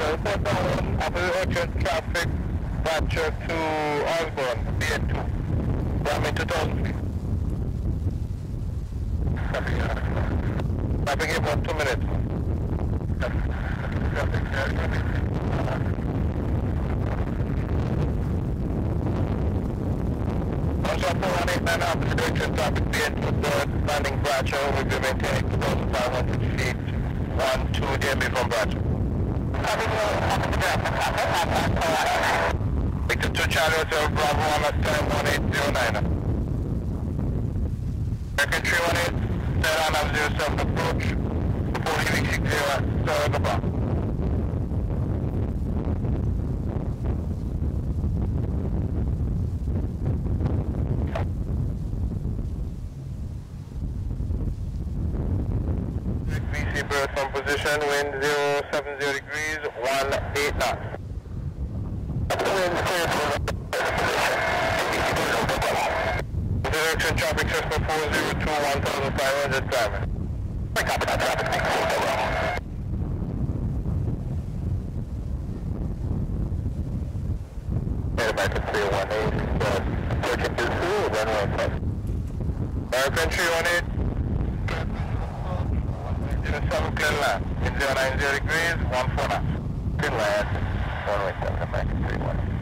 urgent traffic, Bradshaw to Osborne, BN2. Runway 2000 feet. Traffic here for 2 minutes. Also, 418 opposite direction, traffic BN2 landing Bradshaw will be maintaining 2,500 feet, 12 DMB from Bradshaw. Victor 2 Charlie Hotel, Bravo 1 at time 1809. American 318, Tehran have 07 approach, before leaving 60 at Bravo. VC berth from position, wind 070 degrees, 18 knots. Direction traffic Cessna 402, 1500 driving. Copy that traffic, thank you. American 318, approaching Deuce, runway plus. American 318. 07 clear land, wind 090 degrees, 14 knots. Clear land, runway 7, American 318.